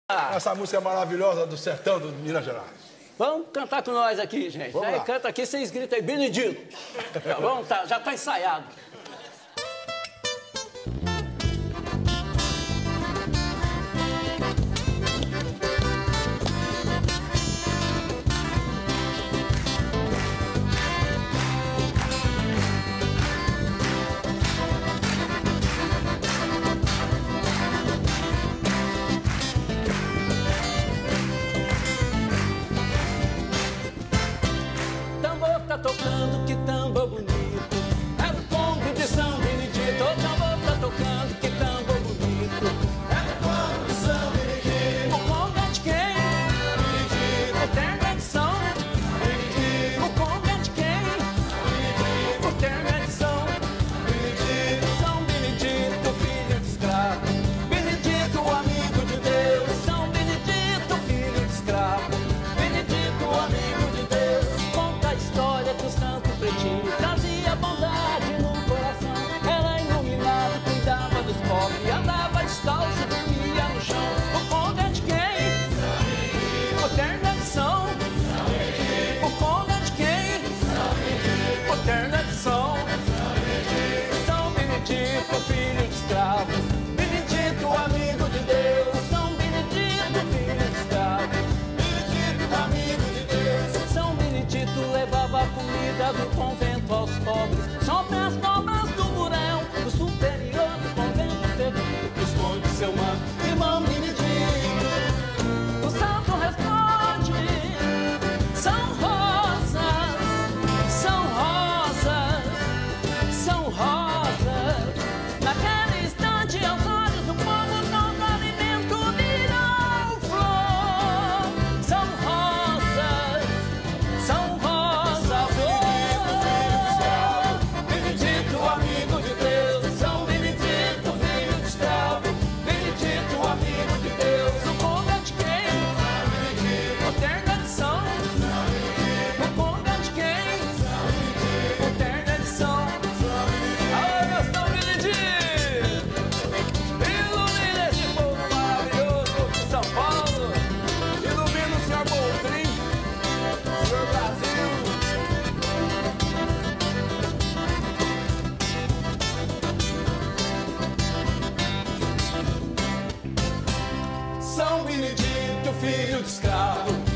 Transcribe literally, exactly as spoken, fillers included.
Essa música maravilhosa do sertão de Minas Gerais. Vamos cantar com nós aqui, gente. Vamos Aí lá. canta aqui, vocês gritam aí, Benedito. Tá bom? Tá, já tá ensaiado. Tá tocando, que tambor bonito. É o Congo de São Benedito. O tambor tá tocando, que tambor bonito. É o Congo de São Benedito. O Congo é de quem? Benedito. O terno é de São Benedito. O Congo é de quem? Benedito. O terno é de São Benedito. São Benedito, filho de escravo. Benedito, amigo de Deus. São Benedito, filho de escravo. Benedito, amigo de Deus. Que o santo pretinho trazia bondade no coração. Era iluminado, cuidava dos pobres, andava descalço, dormia no chão. O Congo é de quem? O terno é de São. O Congo é de quem? O terno é de São. São Benedito, filho de escravo. Benedito, amigo de Deus. São Benedito, filho de escravo. Benedito, amigo de Deus. São Benedito levava a comida do convento aos pobres. Sobre as cobras do burão, o superior do convento pergunta que esconde seu manto. Irmão Benedito, o santo responde: são rosas, são rosas, são rosas. Naquele instante, aos olhos do povo, todo alimento virou flor. São rosas, são rosas. Benedito, amigo de Deus. São Benedito, filho de escravo. Benedito, amigo de Deus. O Congo é de quem? O terno é de São. O Congo é de quem? O terno é de São. Alô, São Benedito! Ilumina esse povo maravilhoso de São Paulo. Ilumina o senhor Boldrin, o senhor Brasil. São Benedito, filho de escravo.